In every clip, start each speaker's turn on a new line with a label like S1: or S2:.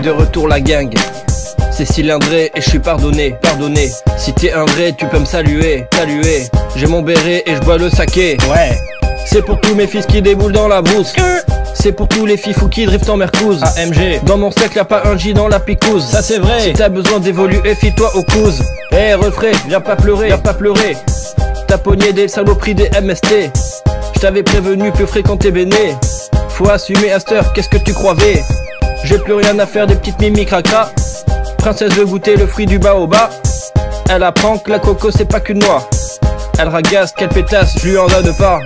S1: de retour la gang. C'est cylindré et je suis pardonné. Si t'es un vrai, tu peux me saluer. J'ai mon béret et je bois le saké. Ouais. C'est pour tous mes fils qui déboulent dans la brousse. C'est pour tous les fifous qui driftent en mercouse. AMG. Dans mon steak y'a pas un J dans la picouse. Ça c'est vrai. Si t'as besoin d'évoluer, fie-toi au couses. Eh refrais, viens pas pleurer. T'as pogné des saloperies des MST. Je t'avais prévenu, plus fréquenter Béné. Faut assumer à cette heure, qu'est-ce que tu croyais? J'ai plus rien à faire des petites mimi cracra. Princesse veut goûter le fruit du baobab. Elle apprend que la coco c'est pas qu'une noix. Elle ragasse, quelle pétasse, je lui en donne pas.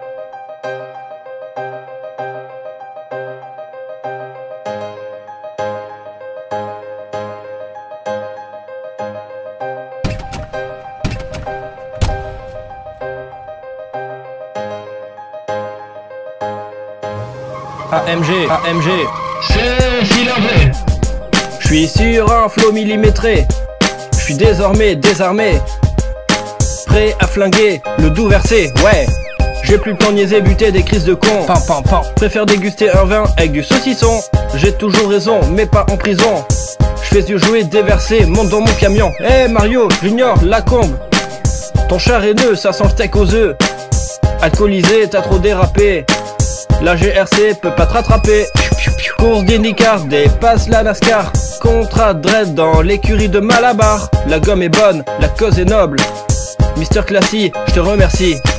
S1: AMG.
S2: C'est cylindré.
S1: Je suis sur un flow millimétré. Je suis désormais désarmé. Prêt à flinguer le doux versé, ouais. J'ai plus le temps de niaiser, buter des crises de con. Préfère déguster un vin avec du saucisson. J'ai toujours raison, mais pas en prison. Je fais du jouet déversé, monte dans mon camion. Eh Mario, Junior, la combe. Ton char haineux, ça sent le steak aux œufs. Alcoolisé, t'as trop dérapé. La GRC peut pas te rattraper. Course d'IndyCar, dépasse la NASCAR. Contrat dread dans l'écurie de Malabar. La gomme est bonne, la cause est noble. Mister Classy, je te remercie.